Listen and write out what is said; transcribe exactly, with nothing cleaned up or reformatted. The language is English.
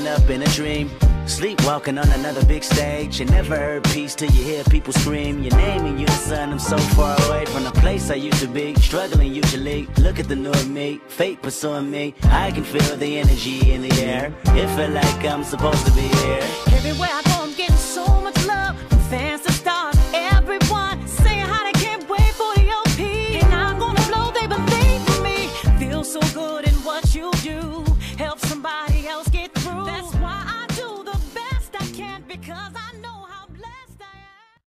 waking up in a dream, sleepwalking on another big stage. You never heard peace till you hear people scream your name in unison. I'm so far away from the place I used to be, struggling usually. Look at the new me, fate pursuing me. I can feel the energy in the air. It feel like I'm supposed to be here. Everywhere I go, I'm getting so much love from fans to stars.